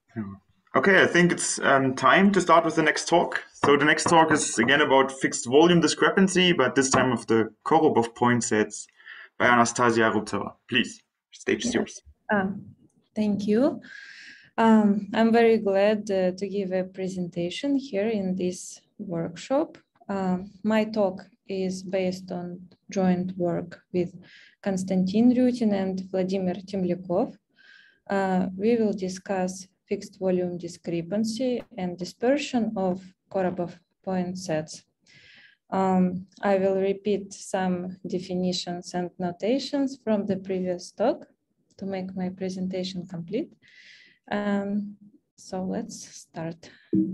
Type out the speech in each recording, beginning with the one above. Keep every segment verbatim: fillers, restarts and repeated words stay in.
Okay, I think it's um, time to start with the next talk. So the next talk is again about fixed volume discrepancy, but this time of the Korobov point sets by Anastasia Rubtsova. Please, stage is yours. Uh, thank you. Um, I'm very glad uh, to give a presentation here in this workshop. Um, my talk is based on joint work with Konstantin Ryutin and Vladimir Temlyakov. Uh, we will discuss fixed volume discrepancy and dispersion of Korobov point sets. Um, I will repeat some definitions and notations from the previous talk to make my presentation complete. Um, so let's start.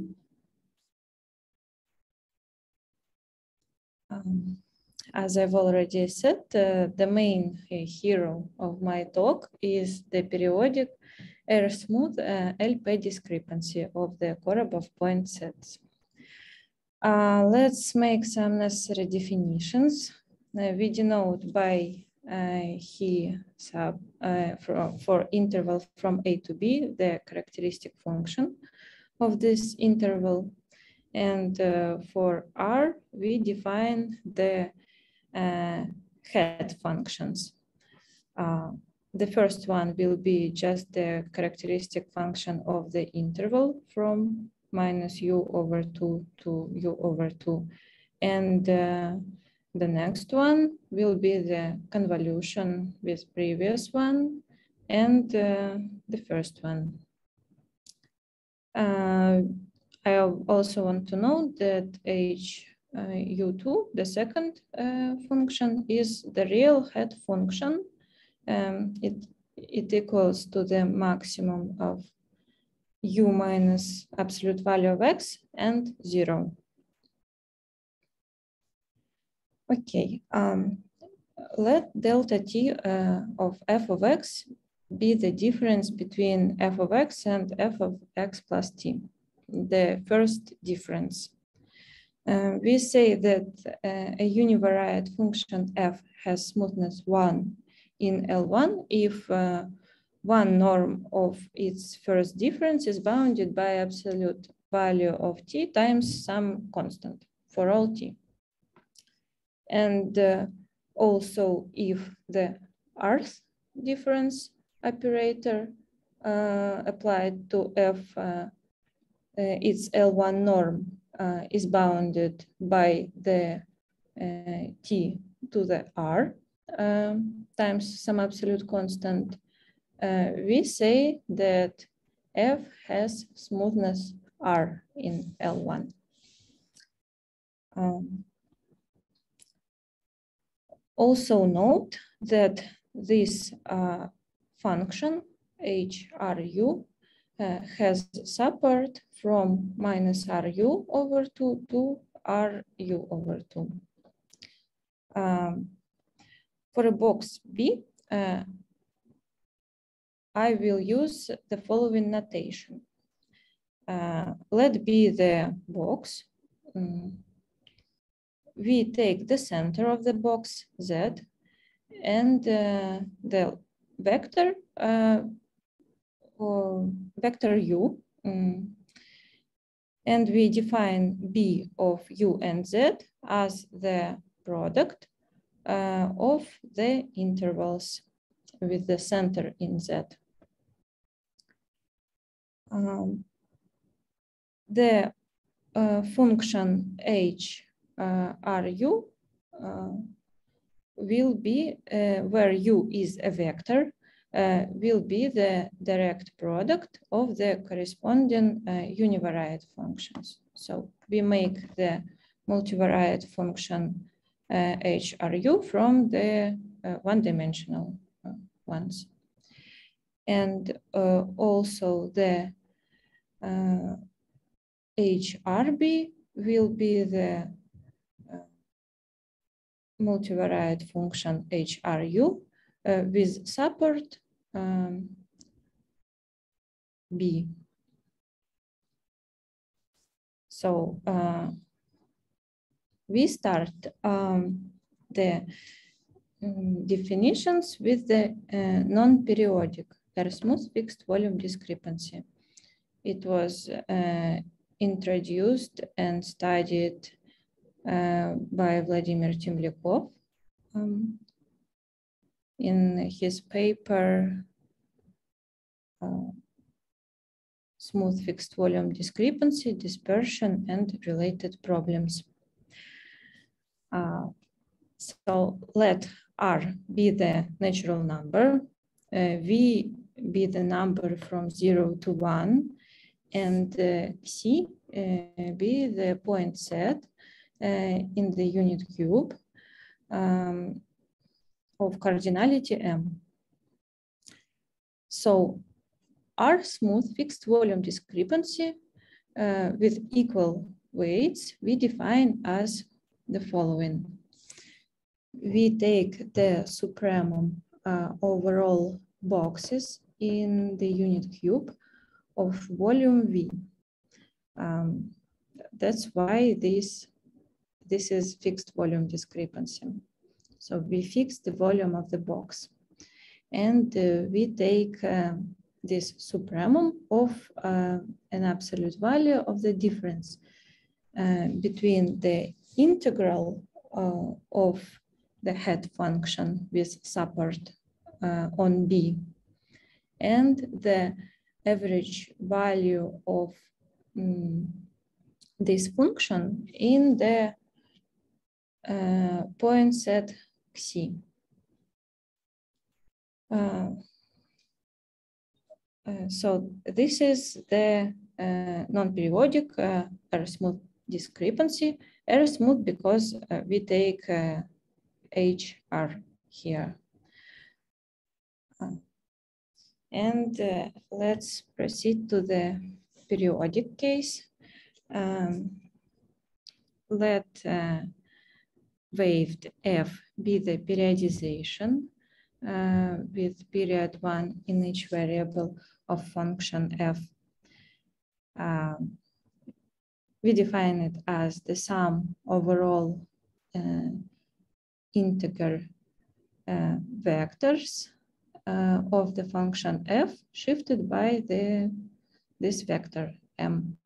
Um, as I've already said, uh, the main uh, hero of my talk is the periodic R-smooth uh, L P discrepancy of the Korobov point sets. Uh, let's make some necessary definitions. Uh, we denote by uh, he sub uh, for, for interval from A to B the characteristic function of this interval, and uh, for R we define the uh, head functions. Uh, the first one will be just the characteristic function of the interval from minus u over two to u over two. And uh, the next one will be the convolution with previous one and uh, the first one. Uh, I also want to note that h uh, u two, the second uh, function, is the real head function. Um, it, it equals to the maximum of u minus absolute value of x and zero. Okay, um, let delta t uh, of f of x be the difference between f of x and f of x plus t, the first difference. Uh, we say that uh, a univariate function f has smoothness one in L one if uh, one norm of its first difference is bounded by absolute value of t times some constant for all t. And uh, also if the rth difference operator uh, applied to f, uh, uh, its L one norm uh, is bounded by the uh, t to the r um, times some absolute constant, uh, we say that f has smoothness r in L one. Um, also note that this uh, function H R U uh, has support from minus R U over two to R U over two. Um, for a box B, uh, I will use the following notation. Uh, let be the box. Um, we take the center of the box Z and uh, the vector uh, or vector U, um, and we define B of U and Z as the product uh, of the intervals with the center in Z. Um, the uh, function H uh, R U uh, will be, uh, where U is a vector, uh, will be the direct product of the corresponding uh, univariate functions. So we make the multivariate function uh, H R U from the uh, one-dimensional uh, ones. And uh, also the uh, H R B will be the uh, multivariate function H R U uh, with support um, B. So uh, we start um, the um, definitions with the uh, non-periodic R-smooth fixed volume discrepancy. it was uh, introduced and studied uh, by Vladimir Temlyakov um, in his paper uh, Smooth Fixed Volume Discrepancy, Dispersion, and Related Problems. Uh, so let R be the natural number, uh, V be the number from zero to one, and uh, Xi uh, be the point set uh, in the unit cube um, of cardinality M. So R smooth fixed volume discrepancy uh, with equal weights we define as the following. We take the supremum uh, over all boxes in the unit cube of volume V. Um, that's why this, this is fixed volume discrepancy. So we fix the volume of the box. And uh, we take uh, this supremum of uh, an absolute value of the difference uh, between the integral uh, of the head function with support uh, on B and the average value of um, this function in the uh, point set Xi. Uh, uh, so this is the uh, non-periodic uh, R-smooth discrepancy. R-smooth because uh, we take uh, H R here. Uh, and uh, let's proceed to the periodic case. Um, let uh, waved F be the periodization uh, with period one in each variable of function F. Um, we define it as the sum overall uh, integer uh, vectors uh, of the function F shifted by the this vector M.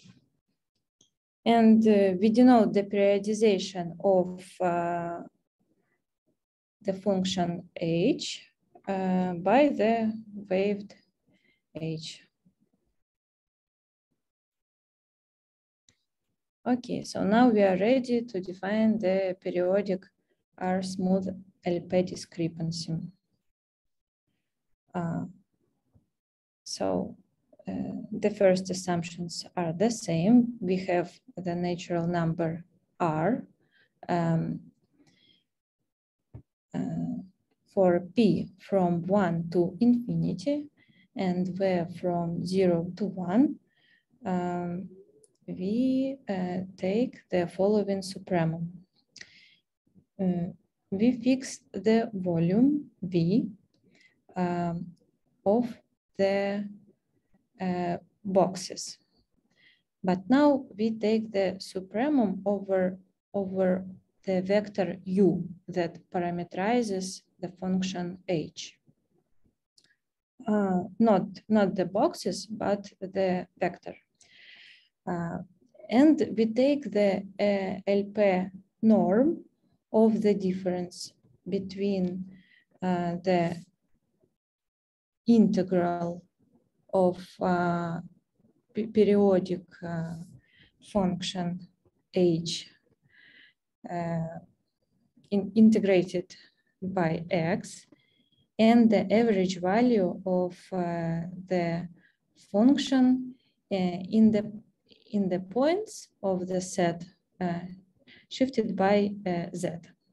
And uh, we denote the periodization of uh, the function H uh, by the waved H. Okay, so now we are ready to define the periodic R-smooth L P discrepancy. Uh, so uh, the first assumptions are the same. We have the natural number R um, uh, for P from one to infinity and V from zero to one. Um, we uh, take the following supremum. Uh, we fix the volume V um, of the uh, boxes. But now we take the supremum over, over the vector U that parameterizes the function H. Uh, not, not the boxes, but the vector. Uh, and we take the uh, L P norm of the difference between uh, the integral of uh, periodic uh, function H uh, in integrated by X and the average value of uh, the function uh, in the in the points of the set uh, shifted by uh, Z.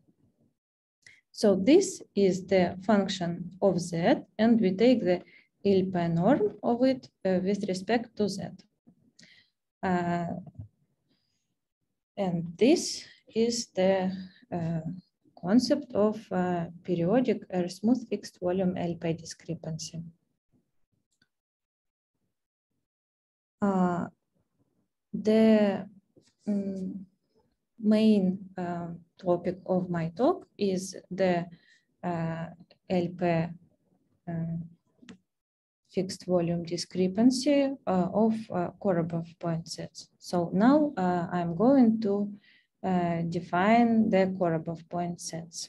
So this is the function of Z, and we take the L P norm of it uh, with respect to Z. Uh, and this is the uh, concept of uh, periodic or smooth fixed volume L P discrepancy. Uh, the um, main uh, topic of my talk is the uh, L P uh, fixed volume discrepancy uh, of uh, Korobov point sets. So now uh, I'm going to uh, define the Korobov point sets.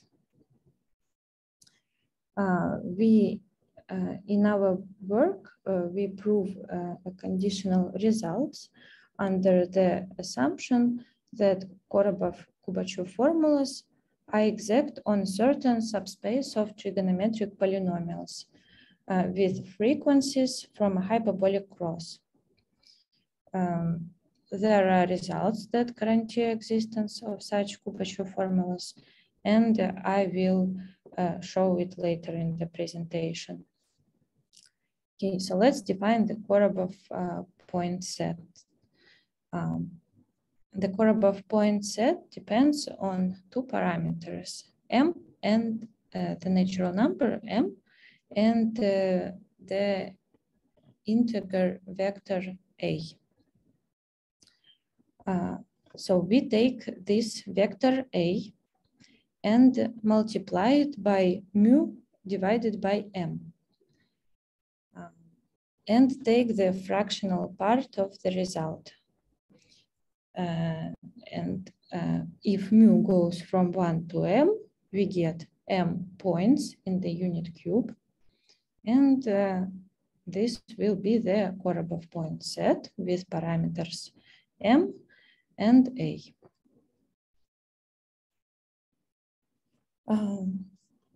Uh, we, uh, in our work, uh, we prove uh, a conditional results under the assumption that Korobov-Kubachev formulas are exact on certain subspace of trigonometric polynomials uh, with frequencies from a hyperbolic cross. Um, there are results that guarantee existence of such Kubachev formulas, and uh, I will uh, show it later in the presentation. Okay, so let's define the Korobov uh, point set. Um, the Korobov point set depends on two parameters, m and uh, the natural number m, and uh, the integer vector a. Uh, so we take this vector a and multiply it by mu divided by m, um, and take the fractional part of the result. Uh, and uh, if mu goes from one to m, we get m points in the unit cube, and uh, this will be the Korobov point set with parameters m and a. Um,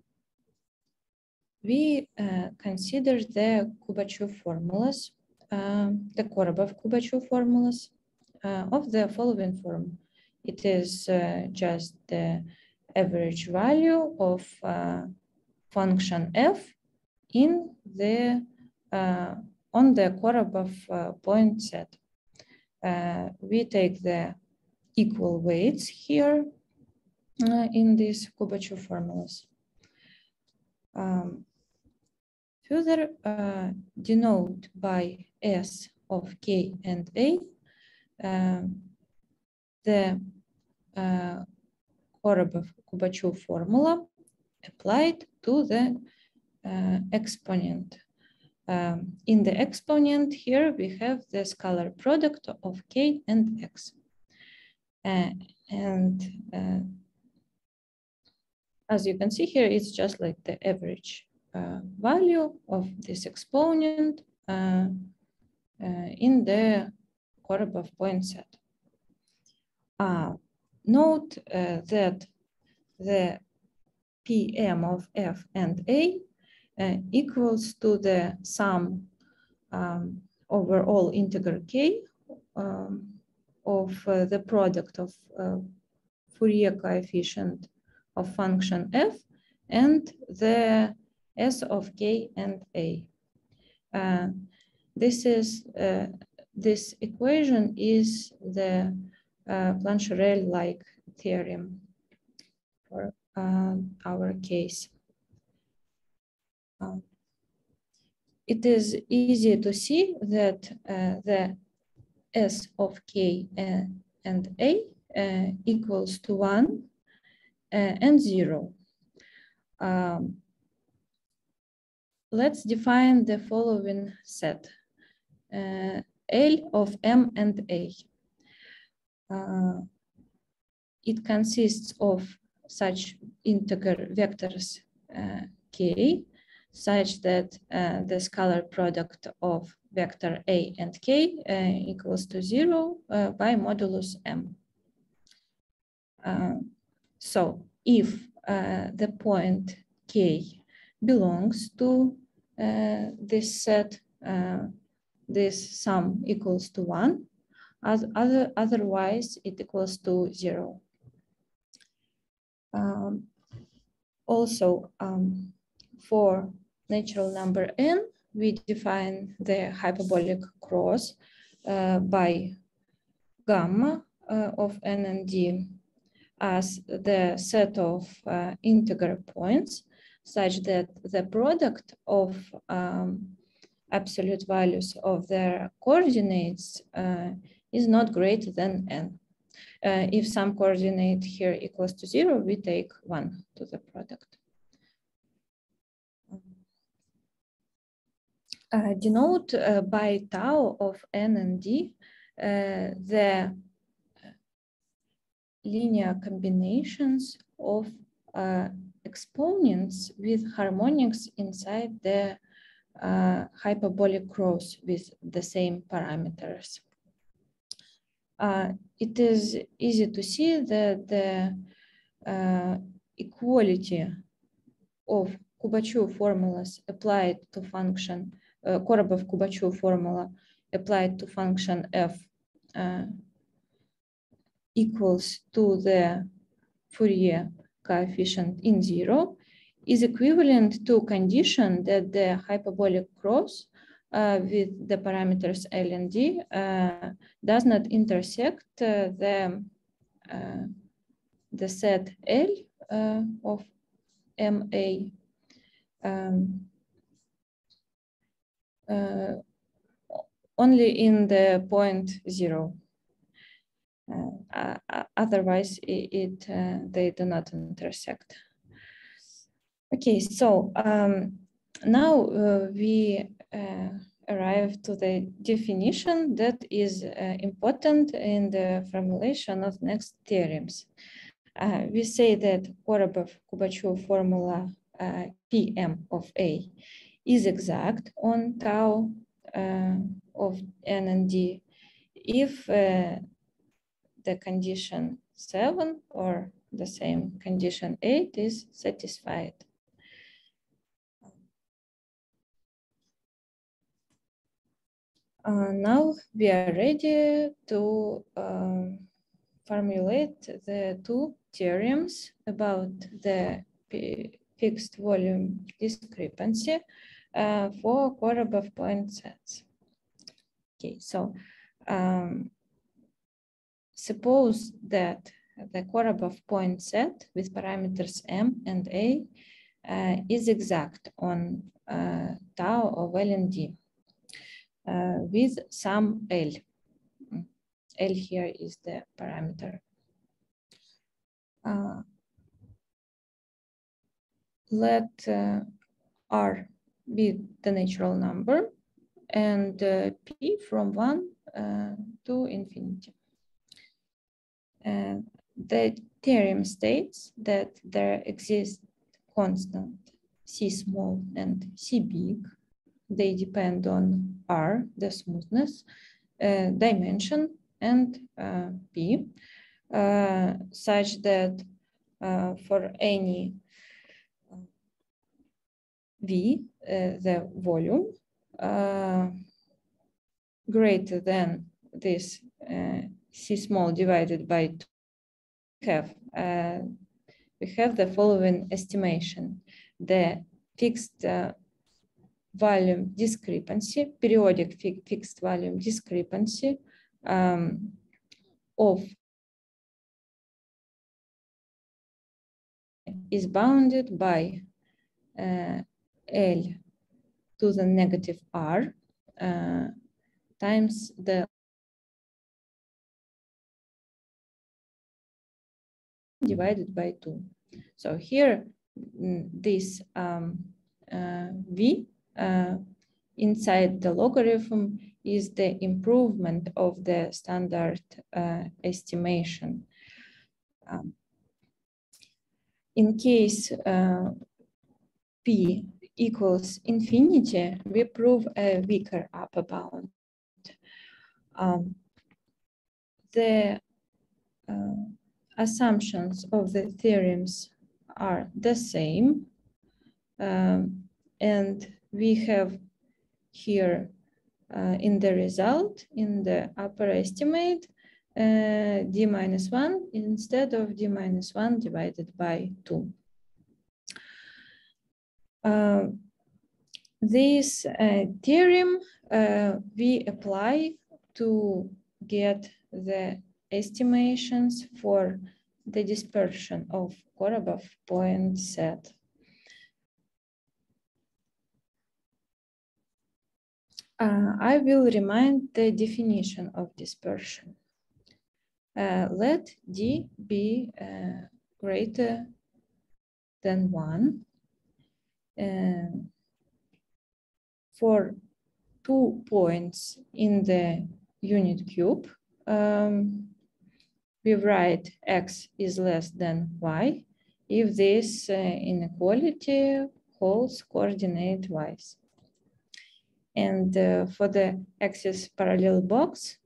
we uh, consider the Kubachev formulas, uh, the Korobov-Kubachev formulas uh, of the following form. It is uh, just the average value of uh, function f in the uh, on the Korobov uh, point set. Uh, we take the equal weights here uh, in these Kubachev formulas. Um, further uh, denote by S of K and A uh, the uh, Korobov-Kubachev formula applied to the uh, exponent. Um, in the exponent here we have the scalar product of K and X. Uh, and uh, as you can see here, it's just like the average uh, value of this exponent uh, uh, in the Korobov point set. Uh, note uh, that the P M of F and A uh, equals to the sum um, over all integer K um, of uh, the product of uh, Fourier coefficient of function f and the S of K and A. Uh, this is uh, this equation is the uh, Plancherel-like theorem for uh, our case. Uh, it is easy to see that uh, the S of K uh, and A uh, equals to one uh, and zero. Um, let's define the following set. Uh, L of M and A. Uh, it consists of such integer vectors uh, K, such that uh, the scalar product of vector A and K uh, equals to zero uh, by modulus M. Uh, so if uh, the point K belongs to uh, this set, uh, this sum equals to one, as other, otherwise it equals to zero. Um, also, um, for natural number n, we define the hyperbolic cross uh, by gamma uh, of n and d as the set of uh, integer points such that the product of um, absolute values of their coordinates uh, is not greater than n. Uh, if some coordinate here equals to zero, we take one to the product. uh, denote uh, by tau of n and d uh, the linear combinations of uh, exponents with harmonics inside the uh, hyperbolic cross with the same parameters. Uh, it is easy to see that the uh, equality of Kubachev formulas applied to function, uh, Korolev-Kubachev formula applied to function f uh, equals to the Fourier coefficient in zero is equivalent to condition that the hyperbolic cross uh, with the parameters L and D uh, does not intersect uh, the, uh, the set L uh, of M A um, uh, only in the point zero. Uh, uh, otherwise, it, it uh, they do not intersect. Okay, so um, now uh, we uh, arrive to the definition that is uh, important in the formulation of next theorems. Uh, we say that Korolev-Kubachev formula uh, P M of A is exact on tau uh, of N and D if uh, the condition seven or the same condition eight is satisfied. Uh, now we are ready to um, formulate the two theorems about the fixed volume discrepancy uh, for Korolev point sets. Okay, so um, suppose that the Korolev point set with parameters M and A uh, is exact on uh, tau of L and D uh, with some L. L here is the parameter. Uh, let uh, R be the natural number and uh, P from one uh, to infinity. Uh, the theorem states that there exist constant C small and C big. They depend on R, the smoothness, uh, dimension, and uh, P, uh, such that uh, for any V, uh, the volume, uh, greater than this uh, C small divided by two, we have, uh, we have the following estimation. The fixed uh, volume discrepancy, periodic fi fixed volume discrepancy um, of is bounded by uh, L to the negative R uh, times the divided by two. So here, this um, uh, V uh, inside the logarithm is the improvement of the standard uh, estimation. Um, in case uh, P equals infinity, we prove a weaker upper bound. Um, the uh, assumptions of the theorems are the same. Um, and we have here uh, in the result, in the upper estimate, uh, d minus one instead of d minus one divided by two. Uh, this uh, theorem uh, we apply to get the estimations for the dispersion of Korolev point set. Uh, I will remind the definition of dispersion. Uh, let D be uh, greater than one. Uh, for two points in the unit cube, um, we write x is less than y if this uh, inequality holds coordinate wise. And uh, for the axis parallel box,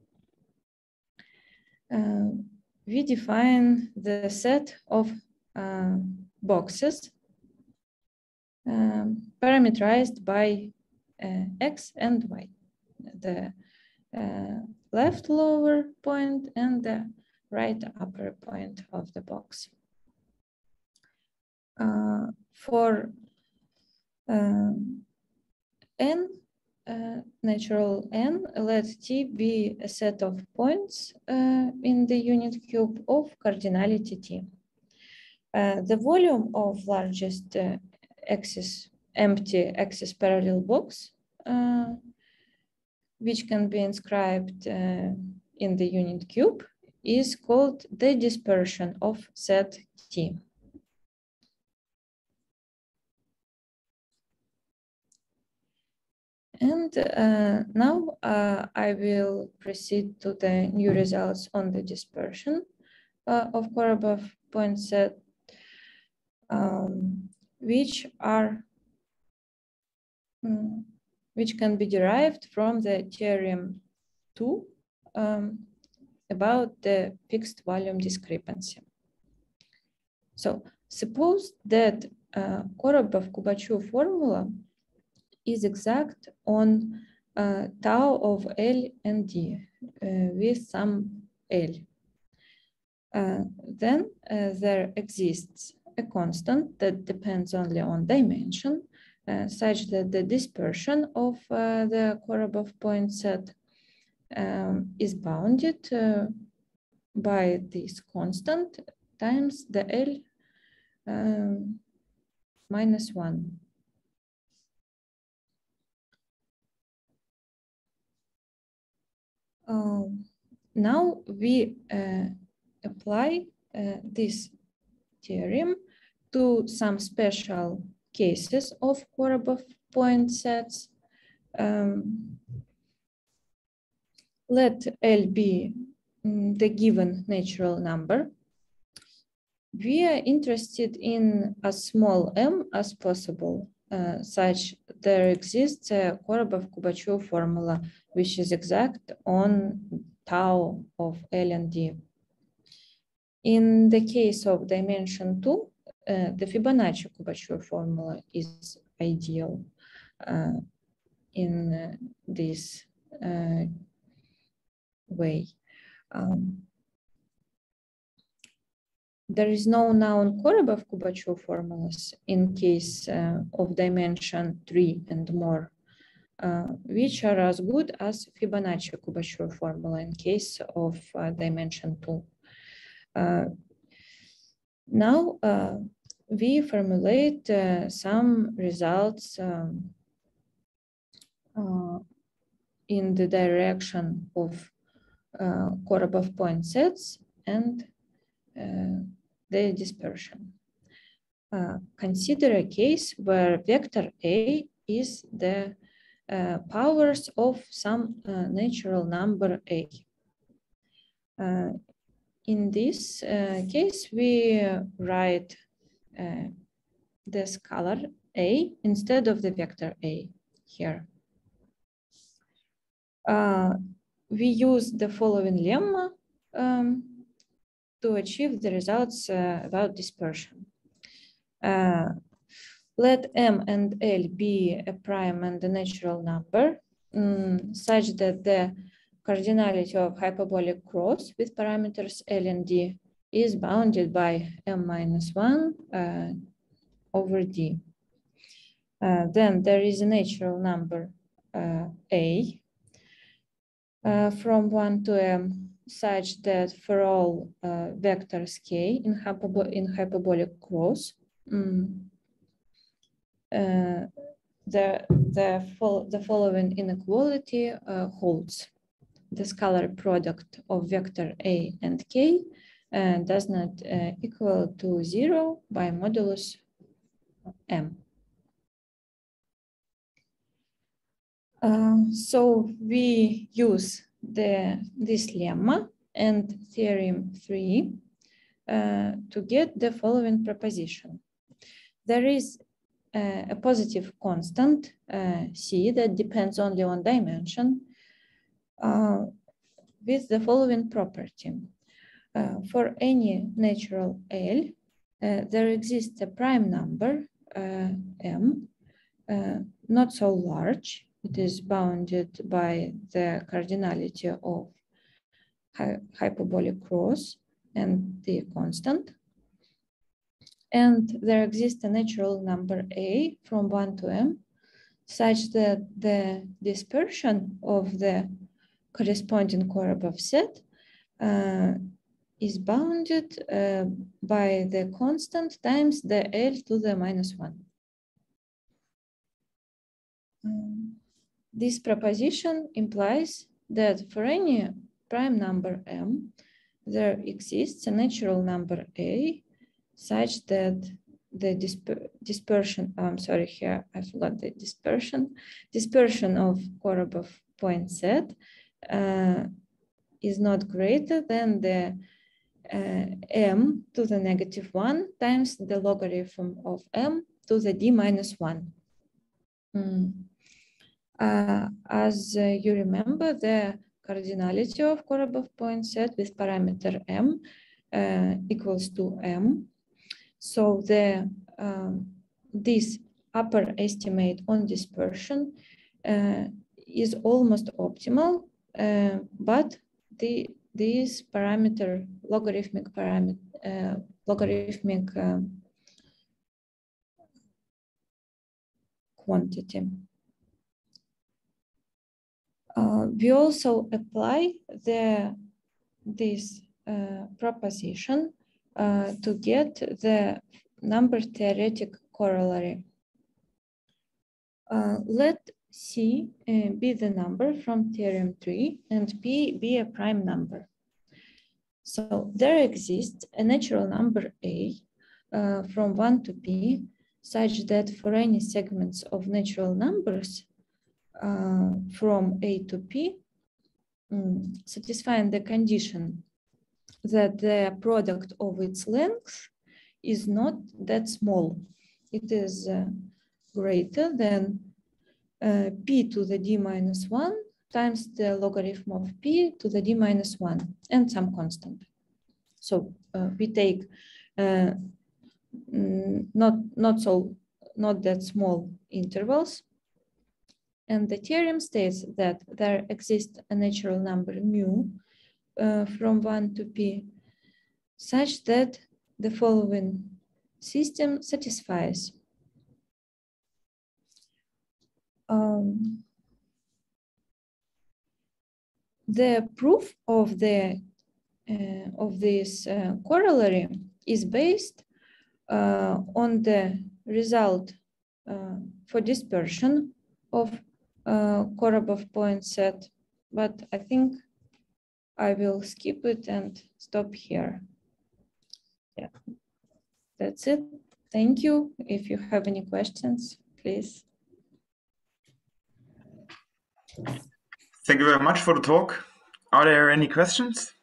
uh, we define the set of uh, boxes um, parameterized by uh, x and y, the uh, left lower point and the right upper point of the box. Uh, for uh, n, uh, natural n, let T be a set of points uh, in the unit cube of cardinality T. Uh, the volume of largest uh, axis, empty axis parallel box, uh, which can be inscribed uh, in the unit cube, is called the dispersion of set T. And uh, now uh, I will proceed to the new results on the dispersion uh, of Korolev point set, um, which are um, which can be derived from the theorem two um, about the fixed volume discrepancy. So suppose that uh, Korolev-Kubachev formula is exact on uh, tau of L and D uh, with some L. Uh, then uh, there exists a constant that depends only on dimension, uh, such that the dispersion of uh, the Korolev point set um, is bounded uh, by this constant times the L um, minus one. Um, now we uh, apply uh, this theorem to some special cases of Korolev point sets. Um, let L be um, the given natural number. We are interested in as small m as possible, uh, such there exists a Korolev-Kubachev formula, which is exact on tau of L and D. In the case of dimension two, uh, the Fibonacci-Kubachev formula is ideal uh, in uh, this uh, way. Um, there is no known Korolev-Kubachev formulas in case uh, of dimension three and more, uh, which are as good as Fibonacci-Kubachev formula in case of uh, dimension two. Uh, now uh, we formulate uh, some results um, uh, in the direction of uh, Korolev point sets and uh, their dispersion. Uh, consider a case where vector A is the uh, powers of some uh, natural number A. Uh, in this uh, case, we uh, write uh, the scalar A instead of the vector A here. Uh, we use the following lemma um, to achieve the results uh, about dispersion. Uh, let M and L be a prime and a natural number um, such that the cardinality of hyperbolic cross with parameters L and D is bounded by M minus one uh, over D. Uh, then there is a natural number uh, A uh, from one to M such that for all uh, vectors K in, hyperbo in hyperbolic cross, um, uh, the, the, fol the following inequality uh, holds. The scalar product of vector A and K uh, does not uh, equal to zero by modulus M. Uh, so we use the this lemma and theorem three uh, to get the following proposition. There is uh, a positive constant uh, C that depends only on dimension uh, with the following property. Uh, for any natural L, uh, there exists a prime number uh, M, uh, not so large. It is bounded by the cardinality of hy hyperbolic cross and the constant. And there exists a natural number A from one to M, such that the dispersion of the corresponding Korobov set uh, is bounded uh, by the constant times the L to the minus one. Um, this proposition implies that for any prime number M, there exists a natural number A such that the disper dispersion, I'm sorry, here I forgot the dispersion, dispersion of Korobov point set uh, is not greater than the uh, M to the negative one times the logarithm of M to the D minus one. Mm. Uh, as uh, you remember, the cardinality of Korobov point set with parameter M uh, equals to M. So the um, this upper estimate on dispersion uh, is almost optimal, uh, but the this parameter logarithmic parameter uh, logarithmic uh, quantity. Uh, we also apply the this uh, proposition uh, to get the number theoretic corollary. Uh, let C uh, be the number from theorem three and P be a prime number. So there exists a natural number A uh, from one to P such that for any segments of natural numbers uh, from A to P, um, satisfying the condition that the product of its length is not that small. It is uh, greater than uh, P to the D minus one times the logarithm of P to the D minus one and some constant. So uh, we take uh, not, not, so, not that small intervals. And the theorem states that there exists a natural number mu uh, from one to P such that the following system satisfies. Um, the proof of the uh, of this uh, corollary is based uh, on the result uh, for dispersion of uh, Korobov point set, but I think I will skip it and stop here. Yeah, that's it. Thank you. If you have any questions, please. Thank you very much for the talk. Are there any questions?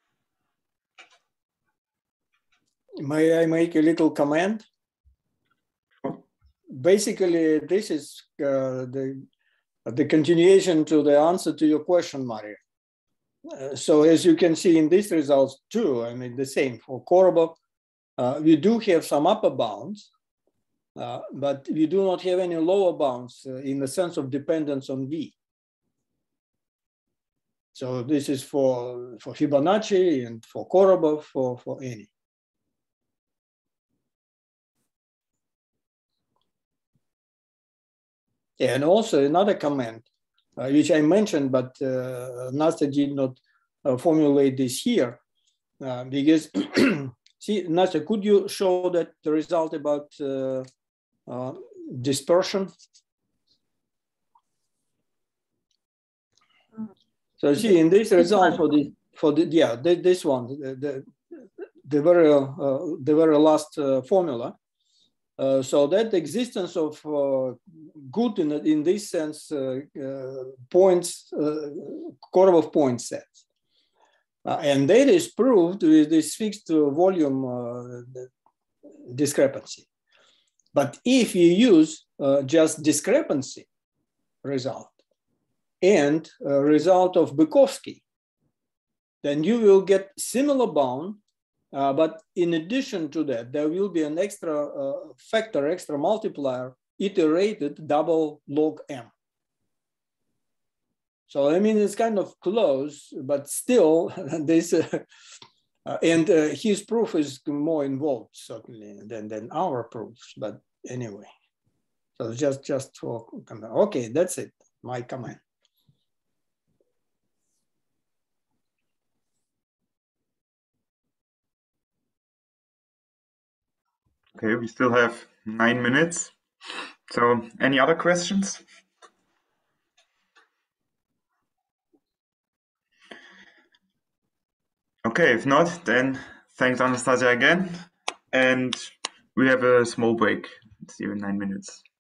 May I make a little comment? Sure. Basically, this is uh, the, the continuation to the answer to your question, Mario. Uh, so as you can see in these results too, I mean, the same for Korobov, uh, we do have some upper bounds, uh, but we do not have any lower bounds uh, in the sense of dependence on V. So this is for, for Fibonacci and for Korobov, for, for any. Yeah, and also another comment, uh, which I mentioned, but uh, Nastya did not uh, formulate this here, uh, because, see, Nastya, could you show that the result about uh, uh, dispersion? So see, in this result for the, for the yeah, the, this one, the, the, the very, uh, the very last uh, formula, Uh, so that the existence of uh, good in, in this sense uh, uh, points, uh, Korolov point sets. Uh, and that is proved with this fixed volume uh, discrepancy. But if you use uh, just discrepancy result and a result of Bykovsky, then you will get similar bound, uh, but in addition to that, there will be an extra uh, factor, extra multiplier, iterated double log M. So, I mean, it's kind of close, but still this, uh, uh, and uh, his proof is more involved certainly than, than our proofs, but anyway. So just, just for, okay, that's it, my comment. Okay, we still have nine minutes. So any other questions? Okay, if not, then thanks Anastasia again. And we have a small break. See you in nine minutes.